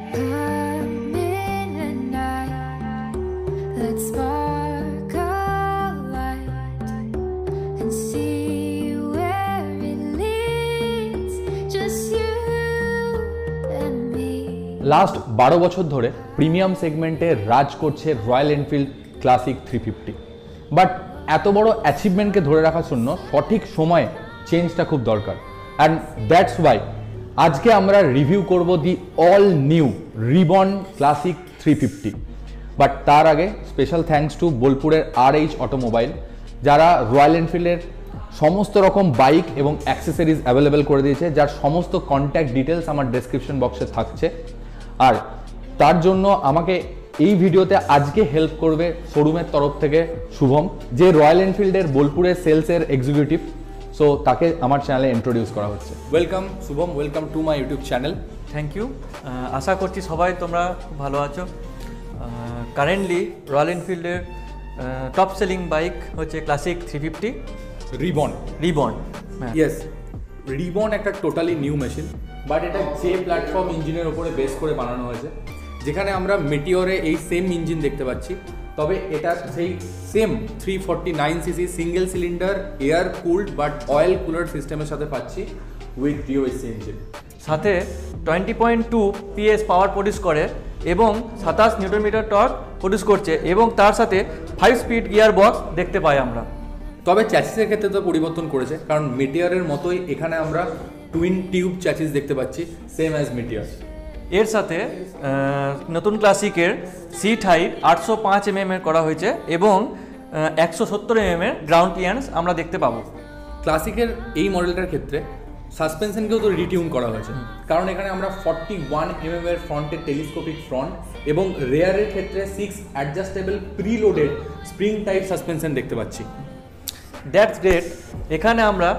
I'm in a night. Let's spark a light and see where it leads. Just you and me. Last 12 বছর ধরে premium সেগমেন্টে রাজ করছে royal Enfield classic 350। But এত বড় অ্যাচিভমেন্টকে ধরে রাখার জন্য সঠিক সময়ে চেঞ্জটা খুব দরকার। অ্যান্ড দ্যাটস ওয়াই আজকে আমরা রিভিউ করব the all new Reborn Classic 350। But তার আগে স্পেশাল থ্যাঙ্কস টু বোলপুরের RH অটোমোবাইল, যারা রয়্যাল এনফিল্ডের সমস্ত রকম বাইক এবং অ্যাক্সেসরিজ অ্যাভেলেবেল করে দিয়েছে, যার সমস্ত কন্ট্যাক্ট ডিটেলস আমার ডেসক্রিপশন বক্সে থাকছে। আর তার জন্য আমাকে এই ভিডিওতে আজকে হেল্প করবে শোরুমের তরফ থেকে শুভম, যে রয়্যাল এনফিল্ডের বোলপুরের সেলসের এক্সিকিউটিভ। সো তাকে আমার চ্যানেলে ইন্ট্রোডিউস করা হচ্ছে। Welcome Shubham, welcome to my YouTube channel. Thank you. আশা করছি সবাই তোমরা ভালো আছো। কারেন্টলি রয়্যাল এনফিল্ডের টপ সেলিং বাইক হচ্ছে ক্লাসিক 350 রিবন। ইয়েস, রিবন একটা টোটালি নিউ মেশিন, বাট এটা যে প্ল্যাটফর্ম ইঞ্জিনের ওপরে বেস করে বানানো হয়েছে, যেখানে আমরা মেটিওরে এই সেম ইঞ্জিন দেখতে পাচ্ছি, তবে এটা সেই same 349cc single cylinder air cooled but oil cooler সিস্টেমের সাথে পাচ্ছি উইথ DOHC ইঞ্জিন। সাথে 20.2 PS পাওয়ার প্রডিউস করে এবং 27 নিউটন মিটার টর্ক প্রডিউস করছে, এবং তার সাথে 5 স্পিড গিয়ার বক্স দেখতে পাই আমরা। তবে চ্যাসিসের ক্ষেত্রে তো পরিবর্তন করেছে, কারণ মেটিওরের মতোই এখানে আমরা টুইন টিউব চ্যাসিস দেখতে পাচ্ছি, সেম অ্যাজ মেটিওর। এর সাথে নতুন ক্লাসিকের সিট হাইট 805 mm এর করা হয়েছে এবং 170 mm এর গ্রাউন্ড ক্লিয়ারেন্স আমরা দেখতে পাবো। ক্লাসিকের এই মডেলটার ক্ষেত্রে সাসপেনশনকেও তো রিটিউন করা হয়েছে, কারণ এখানে আমরা 41 mm এর ফ্রন্টের টেলিস্কোপিক ফ্রন্ট এবং রেয়ারের ক্ষেত্রে 6 adjustable preloaded spring type suspension দেখতে পাচ্ছি। That's great. এখানে আমরা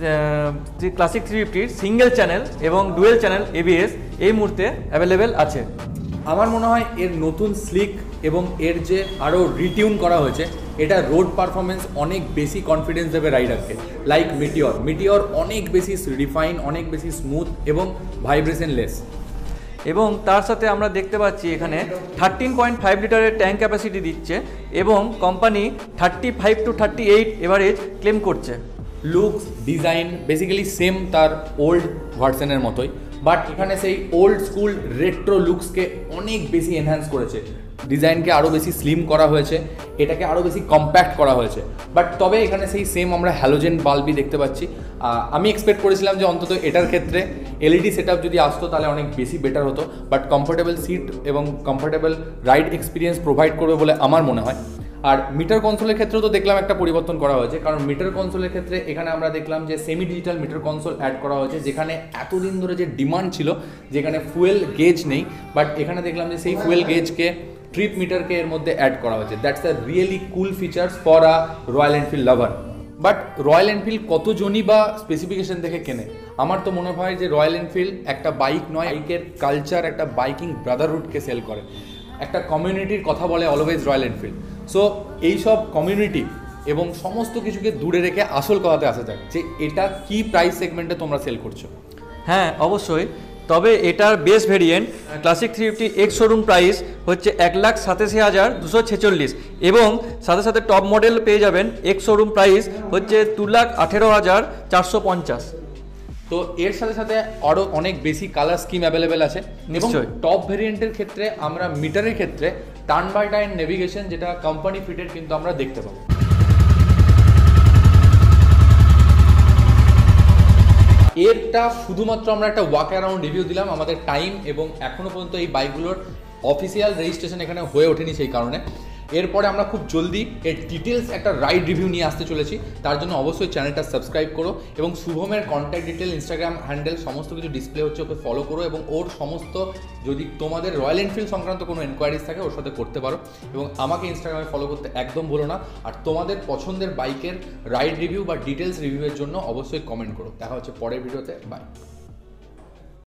ক্লাসিক 350 সিঙ্গেল চ্যানেল এবং ডুয়েল চ্যানেল ABS এই মুহূর্তে অ্যাভেলেবেল আছে। আমার মনে হয় এর নতুন স্লিক এবং এর যে আরও রিটিউন করা হয়েছে, এটা রোড পারফরমেন্স অনেক বেশি কনফিডেন্স দেবে রাইডারকে। লাইক মিটিওর অনেক বেশি রিফাইন, অনেক বেশি স্মুথ এবং ভাইব্রেশন লেস। এবং তার সাথে আমরা দেখতে পাচ্ছি এখানে 13.5 লিটারের ট্যাঙ্ক ক্যাপাসিটি দিচ্ছে এবং কোম্পানি 35 to 38 এভারেজ ক্লেম করছে। লুকস ডিজাইন বেসিক্যালি সেম তার ওল্ড ভার্সনের মতোই, বাট এখানে সেই ওল্ড স্কুল রেট্রো লুকসকে অনেক বেশি এনহ্যান্স করেছে। ডিজাইনকে আরও বেশি স্লিম করা হয়েছে, এটাকে আরও বেশি কম্প্যাক্ট করা হয়েছে। বাট তবে এখানে সেই সেম আমরা হ্যালোজেন বাল্বই দেখতে পাচ্ছি। আমি এক্সপেক্ট করেছিলাম যে অন্তত এটার ক্ষেত্রে LED সেটআপ যদি আসতো তাহলে অনেক বেশি বেটার হতো, বাট কমফোর্টেবল সিট এবং কমফোর্টেবল রাইড এক্সপিরিয়েন্স প্রোভাইড করবে বলে আমার মনে হয়। আর মিটার কনসোলের ক্ষেত্রেও তো দেখলাম একটা পরিবর্তন করা হয়েছে, কারণ মিটার কনসোলের ক্ষেত্রে এখানে আমরা দেখলাম যে semi digital meter console add করা হয়েছে, যেখানে এতদিন ধরে যে ডিমান্ড ছিল যেখানে ফুয়েল গেজ নেই, বাট এখানে দেখলাম যে সেই ফুয়েল গেজকে ট্রিপ মিটারকে এর মধ্যে অ্যাড করা হয়েছে। That's a really cool features for a Royal Enfield lover. But Royal Enfield কতজনই বা স্পেসিফিকেশন দেখে কেনে? আমার তো মনে হয় যে রয়্যাল এনফিল্ড একটা বাইক নয়, বাইকের কালচার, একটা বাইকিং ব্রাদারহুডকে সেল করে, একটা কমিউনিটির কথা বলে অলওয়েজ রয়্যাল এনফিল্ড। সো এইসব কমিউনিটি এবং সমস্ত কিছুকে দূরে রেখে আসল কথাতে আসা যাক যে এটা কি প্রাইস সেগমেন্টে তোমরা সেল করছো। হ্যাঁ, অবশ্যই। তবে এটার base variant Classic 350 ex showroom price হচ্ছে 1,87,246 এবং সাথে সাথে টপ মডেল পেয়ে যাবেন এক্স শোরুম প্রাইস হচ্ছে 2,18,450। তো এর সাথে সাথে আরও অনেক বেশি কালার স্কিম অ্যাভেলেবেল আছে। এবং টপ ভেরিয়েন্টের ক্ষেত্রে আমরা মিটারের ক্ষেত্রে টার্ন বাই টার্ন নেভিগেশন, যেটা কোম্পানি ফিটেড, কিন্তু আমরা দেখতে পাবো। এরটা শুধুমাত্র আমরা একটা ওয়াক অ্যারাউন্ড রিভিউ দিলাম, আমাদের টাইম এবং এখনো পর্যন্ত এই বাইকগুলোর অফিসিয়াল রেজিস্ট্রেশন এখানে হয়ে ওঠেনি, সেই কারণে এরপরে আমরা খুব জলদি এর ডিটেলস একটা রাইড রিভিউ নিয়ে আসতে চলেছি। তার জন্য অবশ্যই চ্যানেলটা সাবস্ক্রাইব করো এবং শুভমের কন্ট্যাক্ট ডিটেল, ইনস্টাগ্রাম হ্যান্ডেল সমস্ত কিছু ডিসপ্লে হচ্ছে, ওকে ফলো করো এবং ওর সমস্ত যদি তোমাদের রয়্যাল এনফিল্ড সংক্রান্ত কোনো এনকোয়ারিজ থাকে ওর সাথে করতে পারো। এবং আমাকে ইনস্টাগ্রামে ফলো করতে একদম ভুলো না। আর তোমাদের পছন্দের বাইকের রাইড রিভিউ বা ডিটেলস রিভিউয়ের জন্য অবশ্যই কমেন্ট করো। দেখা হচ্ছে পরের ভিডিওতে। বাই।